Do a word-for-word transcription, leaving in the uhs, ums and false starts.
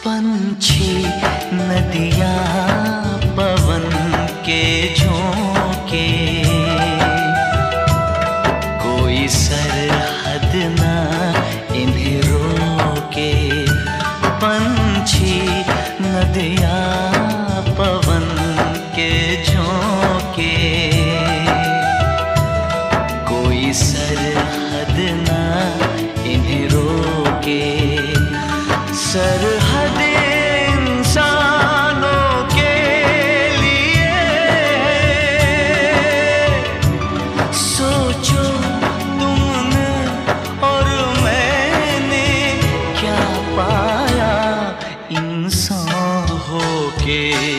पंछी नदियाँ पवन के झोंके, कोई सरहद ना इन्हें रोके। पंछी नदियाँ पवन के झोंके, कोई सरहद ना इन्हें रोके। सरहद इंसानों के लिए, सोचो तुमने और मैंने क्या पाया इंसान होके।